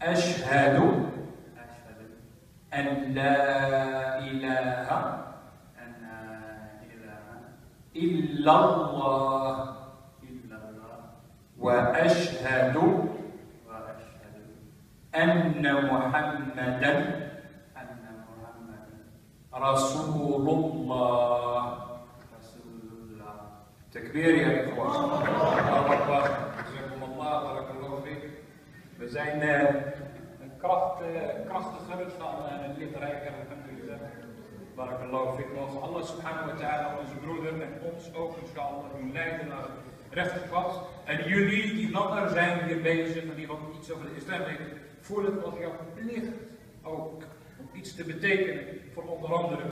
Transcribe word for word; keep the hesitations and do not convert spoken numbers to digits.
أشهد أن لا إله إلا الله وأشهد أن محمدا رسول الله. تكبير يا إخوان. الله أكبر. جزاكم الله. بارك الله فيك. We zijn uh, kracht, uh, krachtig geweest van uh, het lichtrijker, alhamdulillah. Barakallahu fik. Mogen Allah subhanahu wa ta'ala onze broeder en ons ook inshallah doen leiden naar het rechte pad. En jullie die langer zijn hier bezig en die wat iets over de islam weten, voel het als jouw plicht ook om iets te betekenen voor onder andere